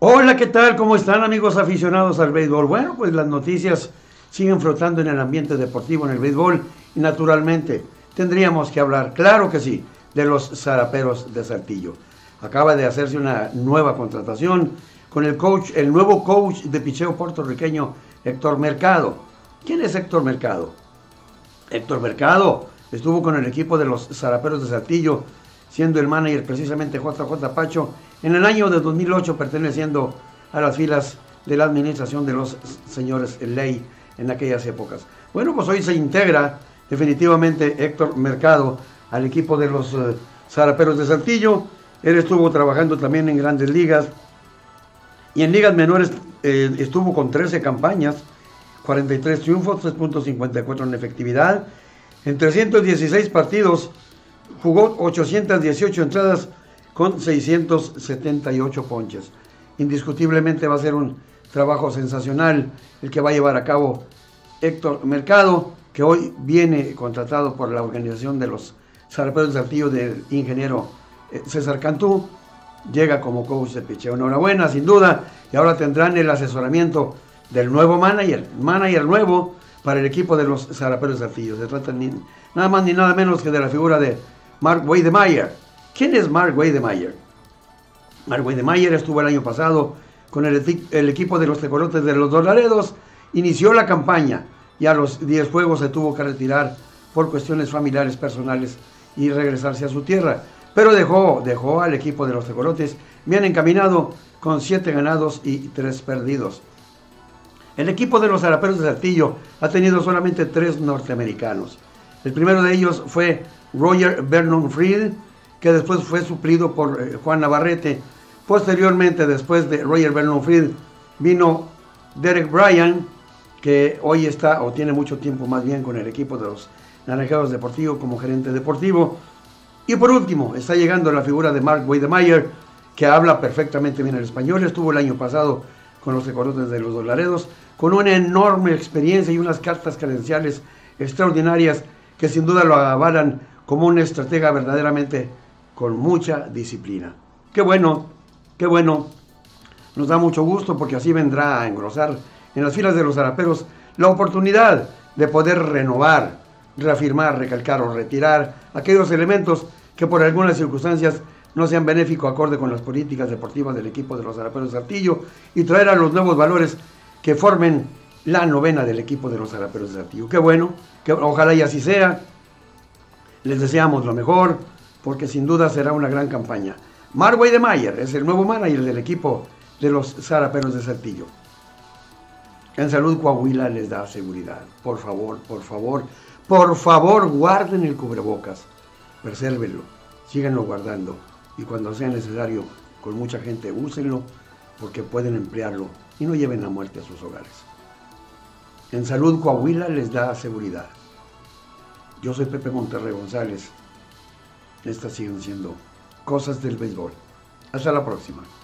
Hola, ¿qué tal? ¿Cómo están, amigos aficionados al béisbol? Bueno, pues las noticias siguen flotando en el ambiente deportivo en el béisbol y naturalmente tendríamos que hablar, claro que sí, de los Zaraperos de Saltillo. Acaba de hacerse una nueva contratación con el nuevo coach de picheo puertorriqueño, Héctor Mercado. ¿Quién es Héctor Mercado? Héctor Mercado estuvo con el equipo de los Zaraperos de Saltillo, siendo el manager precisamente JJ Pacho, en el año de 2008, perteneciendo a las filas de la administración de los señores Ley en aquellas épocas. Bueno, pues hoy se integra definitivamente Héctor Mercado al equipo de los Zaraperos de Saltillo. Él estuvo trabajando también en grandes ligas y en ligas menores estuvo con 13 campañas, 43 triunfos, 3.54 en efectividad. En 316 partidos jugó 818 entradas con 678 ponches. Indiscutiblemente va a ser un trabajo sensacional el que va a llevar a cabo Héctor Mercado, que hoy viene contratado por la organización de los Zaraperos de Saltillo del ingeniero César Cantú. Llega como coach de picheo. Enhorabuena, sin duda, y ahora tendrán el asesoramiento del nuevo manager nuevo para el equipo de los Zaraperos de Saltillo. Se trata nada más ni nada menos que de la figura de Mark Weidemeyer. ¿Quién es Mark Weidemeyer? Mark Weidemeyer estuvo el año pasado con el equipo de los Tecolotes de los Dos Laredos, inició la campaña y a los 10 juegos se tuvo que retirar por cuestiones familiares, personales y regresarse a su tierra. Pero dejó al equipo de los Tecolotes bien encaminado con 7 ganados y 3 perdidos. El equipo de los Zaraperos de Saltillo ha tenido solamente 3 norteamericanos. El primero de ellos fue Roger Vernon Fried, que después fue suplido por Juan Navarrete. Posteriormente, después de Roger Vernon Fried, vino Derek Bryan, que hoy está, o tiene mucho tiempo más bien, con el equipo de los Naranjeros Deportivos como gerente deportivo. Y por último, está llegando la figura de Mark Weidemeyer, que habla perfectamente bien el español. Estuvo el año pasado con los Tecolotes de los Dos Laredos, con una enorme experiencia y unas cartas credenciales extraordinarias que sin duda lo avalan como un estratega verdaderamente con mucha disciplina. Qué bueno, nos da mucho gusto porque así vendrá a engrosar en las filas de los Zaraperos la oportunidad de poder renovar, reafirmar, recalcar o retirar aquellos elementos que por algunas circunstancias no sean benéficos acorde con las políticas deportivas del equipo de los Zaraperos de Saltillo y traer a los nuevos valores que formen la novena del equipo de los Zaraperos de Saltillo. Qué bueno, que ojalá y así sea. Les deseamos lo mejor, porque sin duda será una gran campaña. Mark Weidemeyer es el nuevo manager del equipo de los Zaraperos de Saltillo. En Salud Coahuila les da seguridad. Por favor, guarden el cubrebocas. Presérvenlo, síganlo guardando. Y cuando sea necesario, con mucha gente, úsenlo, porque pueden emplearlo y no lleven la muerte a sus hogares. En Salud Coahuila les da seguridad. Yo soy Pepe Monterrey González. Estas siguen siendo cosas del béisbol. Hasta la próxima.